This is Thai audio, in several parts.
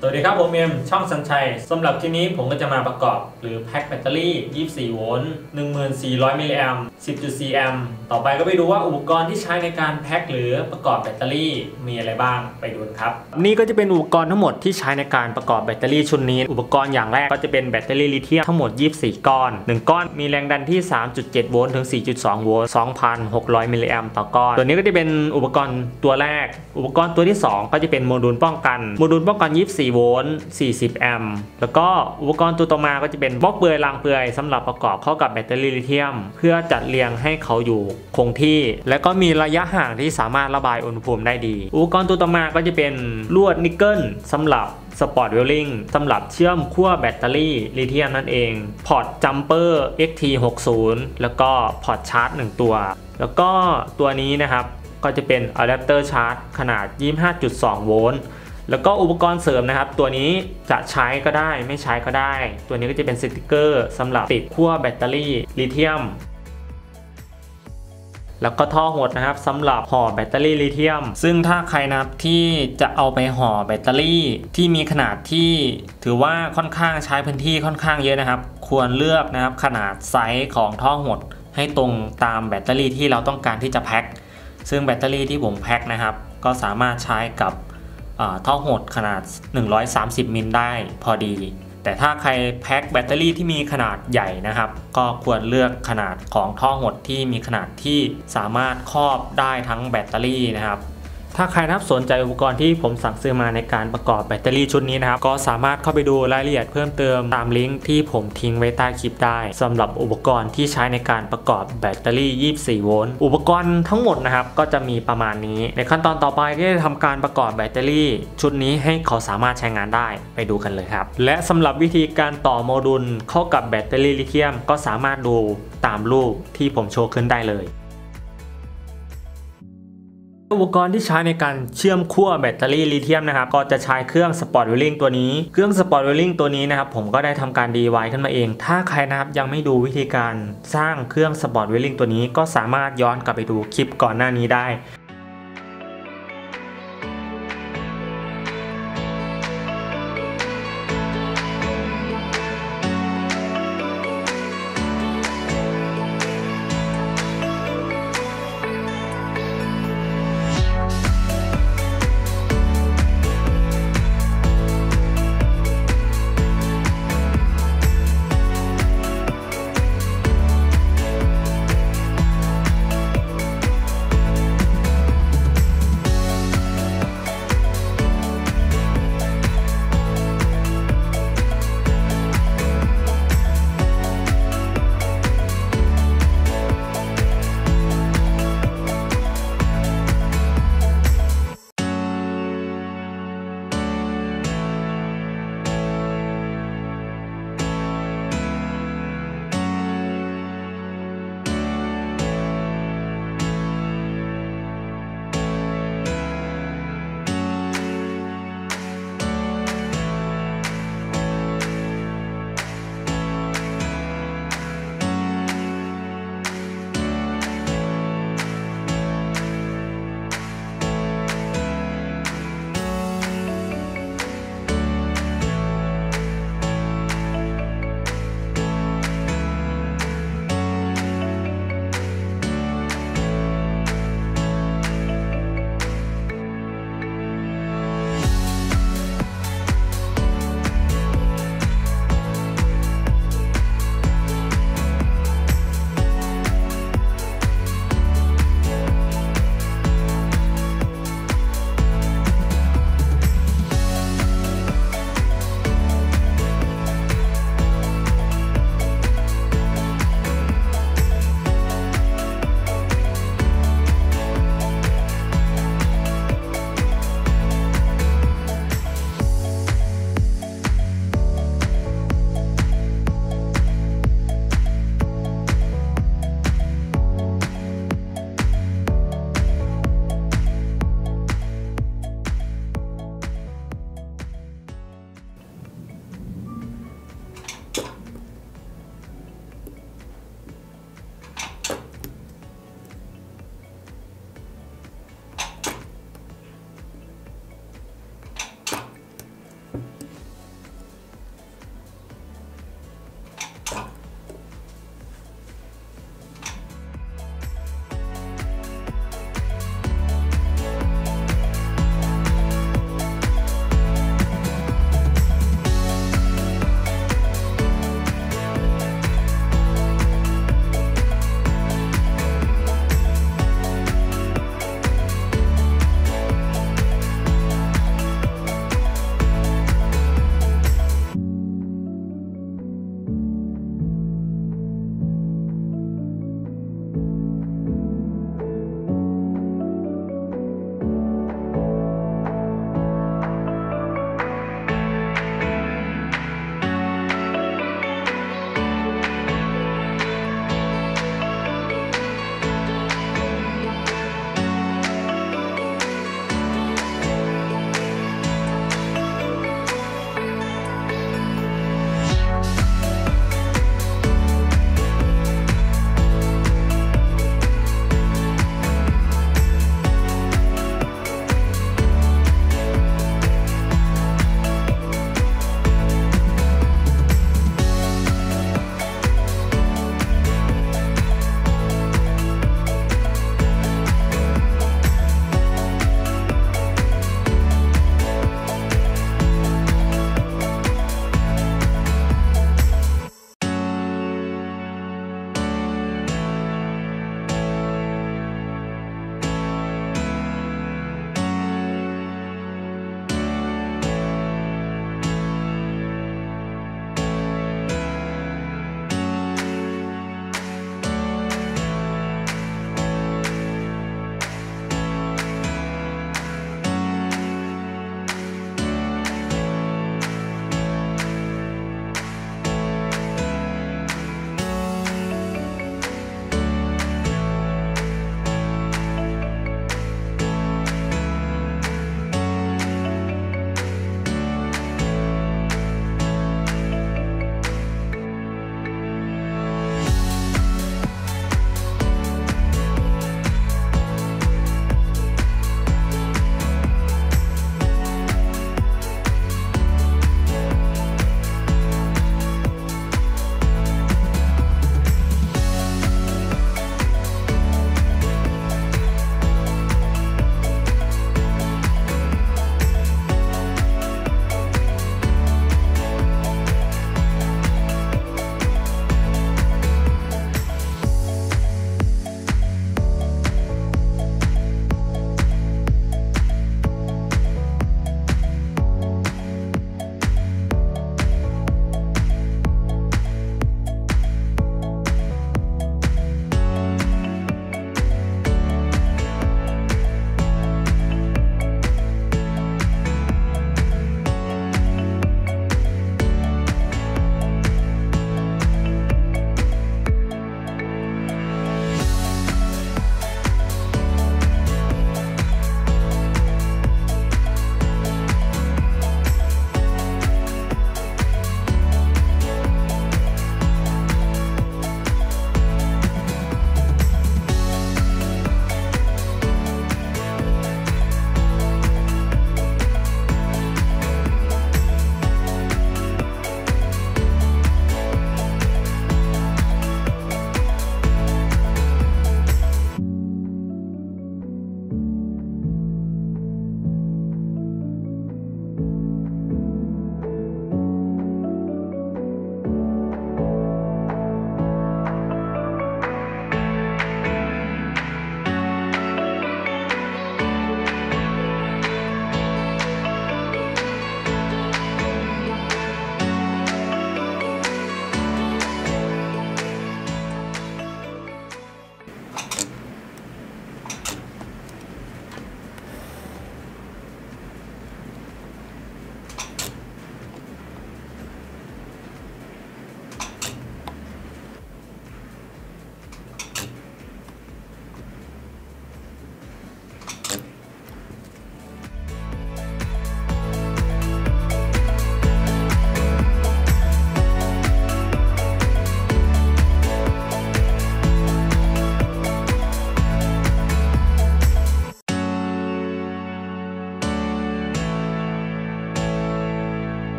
สวัสดีครับผมเอ็มช่องสัญชัยสำหรับที่นี้ผมก็จะมาประกอบหรือแพ็คแบตเตอรี่24โวลต์1400มิลลิแอมป์ 10.4 แอมป์ต่อไปก็ไปดูว่าอุปกรณ์ที่ใช้ในการแพ็คหรือประกอบแบตเตอรี่มีอะไรบ้างไปดูครับนี่ก็จะเป็นอุปกรณ์ทั้งหมดที่ใช้ในการประกอบแบตเตอรี่ชุดนี้อุปกรณ์อย่างแรกก็จะเป็นแบตเตอรี่ลิเธียมทั้งหมด24ก้อน1ก้อนมีแรงดันที่ 3.7 โวลต์ถึง 4.2 โวลต์ 2,600 มิลลิแอมป์ต่อก้อนตัวนี้ก็จะเป็นอุปกรณ์ตัวแรกอุปกรณ์ตัวที่2ก็จะเป็นโมดูลป้องกัน24โวลต์40แอมป์แล้วก็อุปกรณ์ตัวต่อมาก็จะเป็นบล็อกเปลือยรางเปลือยสำหรับประกอบเข้ากับแบตเตอรี่ลิเธียมเพื่อจัดเรียงให้เขาอยู่คงที่และก็มีระยะห่างที่สามารถระบายอุณหภูมิได้ดีอุปกรณ์ตัวต่อมาก็จะเป็นลวดนิกเกิลสำหรับสปอร์ตเวลลิ่งสำหรับเชื่อมขั้วแบตเตอรี่ลิเธียมนั่นเองพอร์ตจัมเปอร์ XT60 แล้วก็พอร์ตชาร์จ1ตัวแล้วก็ตัวนี้นะครับก็จะเป็นอะแดปเตอร์ชาร์จขนาด 25.2 โวลต์แล้วก็อุปกรณ์เสริมนะครับตัวนี้จะใช้ก็ได้ไม่ใช้ก็ได้ตัวนี้ก็จะเป็นสติกเกอร์สำหรับติดขั้วแบตเตอรี่ลิเธียมแล้วก็ท่อหดนะครับสำหรับห่อแบตเตอรี่ลิเธียมซึ่งถ้าใครนะครับที่จะเอาไปห่อแบตเตอรี่ที่มีขนาดที่ถือว่าค่อนข้างใช้พื้นที่ค่อนข้างเยอะนะครับควรเลือกนะครับขนาดไซส์ของท่อหดให้ตรงตามแบตเตอรี่ที่เราต้องการที่จะแพ็คซึ่งแบตเตอรี่ที่ผมแพ็คนะครับก็สามารถใช้กับท่อหดขนาด130มิลได้พอดีแต่ถ้าใครแพ็คแบตเตอรี่ที่มีขนาดใหญ่นะครับก็ควรเลือกขนาดของท่อหดที่มีขนาดที่สามารถครอบได้ทั้งแบตเตอรี่นะครับถ้าใครนะครับสนใจอุปกรณ์ที่ผมสั่งซื้อมาในการประกอบแบตเตอรี่ชุดนี้นะครับก็สามารถเข้าไปดูรายละเอียดเพิ่มเติมตามลิงก์ที่ผมทิ้งไว้ใต้คลิปได้สำหรับอุปกรณ์ที่ใช้ในการประกอบแบตเตอรี่24โวลต์อุปกรณ์ทั้งหมดนะครับก็จะมีประมาณนี้ในขั้นตอนต่อไปก็จะทำการประกอบแบตเตอรี่ชุดนี้ให้เขาสามารถใช้งานได้ไปดูกันเลยครับและสำหรับวิธีการต่อโมดูลเข้ากับแบตเตอรี่ลิเธียมก็สามารถดูตามรูปที่ผมโชว์ขึ้นได้เลยอุปกรณ์ที่ใช้ในการเชื่อมขั้วแบตเตอรี่ลิเธียมนะครับก็จะใช้เครื่องสปอร์ตเวลลิ่งตัวนี้เครื่องสปอร์ตเวลลิ่งตัวนี้นะครับผมก็ได้ทำการ DIY ขึ้นมาเองถ้าใครนะครับยังไม่ดูวิธีการสร้างเครื่องสปอร์ตเวลลิ่งตัวนี้ก็สามารถย้อนกลับไปดูคลิปก่อนหน้านี้ได้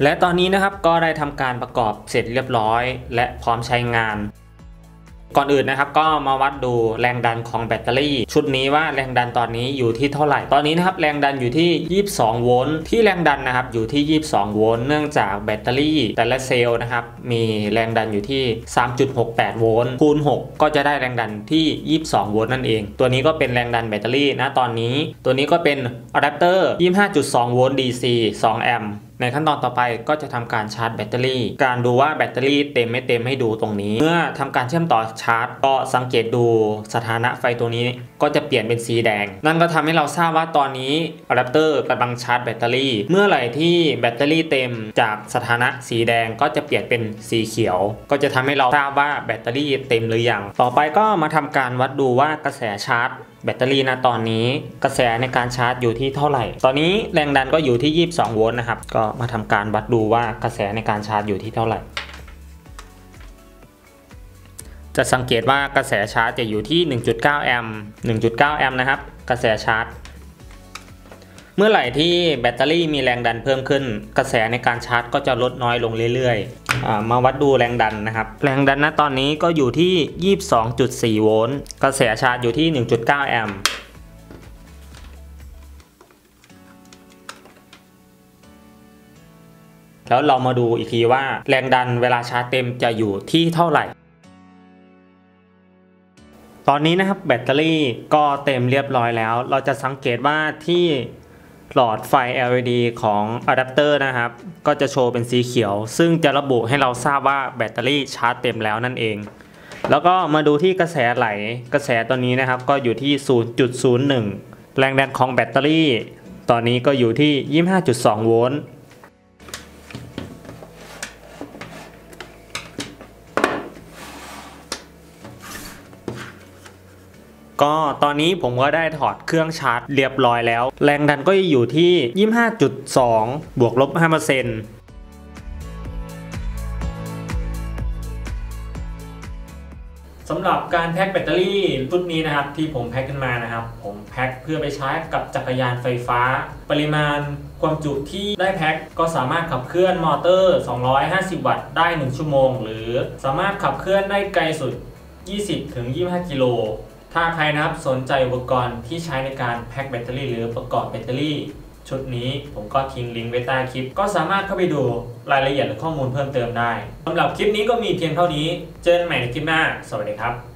และตอนนี้นะครับก็ได้ทำการประกอบเสร็จเรียบร้อยและพร้อมใช้งานก่อนอื่นนะครับก็มาวัดดูแรงดันของแบตเตอรี่ชุดนี้ว่าแรงดันตอนนี้อยู่ที่เท่าไหร่ตอนนี้นะครับแรงดันอยู่ที่22โวลต์ที่แรงดันนะครับอยู่ที่22โวลต์เนื่องจากแบตเตอรี่แต่ละเซลล์นะครับมีแรงดันอยู่ที่ 3.68 โวลต์คูณ6ก็จะได้แรงดันที่22โวลต์นั่นเองตัวนี้ก็เป็นแรงดันแบตเตอรี่นะตอนนี้ตัวนี้ก็เป็นอะแดปเตอร์ 25.2 โวลต์ DC 2 แอมป์ในขั้นตอนต่อไปก็จะทำการชาร์จแบตเตอรี่การดูว่าแบตเตอรี่เต็มไม่เต็มให้ดูตรงนี้เมื่อทำการเชื่อมต่อชาร์จก็สังเกตดูสถานะไฟตัวนี้ก็จะเปลี่ยนเป็นสีแดงนั่นก็ทำให้เราทราบว่าตอนนี้อะแดปเตอร์กำลังชาร์จแบตเตอรี่เมื่อไหร่ที่แบตเตอรี่เต็มจากสถานะสีแดงก็จะเปลี่ยนเป็นสีเขียวก็จะทำให้เราทราบว่าแบตเตอรี่เต็มหรือยังต่อไปก็มาทำการวัดดูว่ากระแสชาร์จแบตเตอรี่นะตอนนี้กระแสในการชาร์จอยู่ที่เท่าไหร่ตอนนี้แรงดันก็อยู่ที่22โวลต์นะครับก็มาทำการวัดดูว่ากระแสในการชาร์จอยู่ที่เท่าไหร่จะสังเกตว่ากระแสชาร์จจะอยู่ที่ 1.9 แอมป์ 1.9 แอมป์นะครับกระแสชาร์จเมื่อไหร่ที่แบตเตอรี่มีแรงดันเพิ่มขึ้นกระแสในการชาร์จก็จะลดน้อยลงเรื่อยๆมาวัดดูแรงดันนะครับแรงดันณตอนนี้ก็อยู่ที่ 22.4 โวลต์กระแสชาร์จอยู่ที่ 1.9 แอมป์แล้วเรามาดูอีกทีว่าแรงดันเวลาชาร์จเต็มจะอยู่ที่เท่าไหร่ตอนนี้นะครับแบตเตอรี่ก็เต็มเรียบร้อยแล้วเราจะสังเกตว่าที่หลอดไฟ LED ของอะแดปเตอร์นะครับก็จะโชว์เป็นสีเขียวซึ่งจะระบุให้เราทราบว่าแบตเตอรี่ชาร์จเต็มแล้วนั่นเองแล้วก็มาดูที่กระแสไหลกระแสตัวนี้นะครับก็อยู่ที่ 0.01 แรงดันของแบตเตอรี่ตอนนี้ก็อยู่ที่ 25.2 โวลต์ก็ตอนนี้ผมก็ได้ถอดเครื่องชาร์จเรียบร้อยแล้วแรงดันก็อยู่ที่ 25.2 บวกลบ 5% สำหรับการแพ็คแบตเตอรี่รุ่นนี้นะครับที่ผมแพ็คขึ้นมานะครับผมแพ็คเพื่อไปใช้กับจักรยานไฟฟ้าปริมาณความจุที่ได้แพ็คก็สามารถขับเคลื่อนมอเตอร์250วัตต์ได้1ชั่วโมงหรือสามารถขับเคลื่อนได้ไกลสุด 20-25 กิโลถ้าใครนะครับสนใจอุปกรณ์ที่ใช้ในการแพ็คแบตเตอรี่หรือประกอบแบตเตอรี่ชุดนี้ผมก็ทิ้งลิงก์ไว้ใต้คลิปก็สามารถเข้าไปดูรายละเอียดและข้อมูลเพิ่มเติมได้สำหรับคลิปนี้ก็มีเพียงเท่านี้เจอกันใหม่ในคลิปหน้าสวัสดีครับ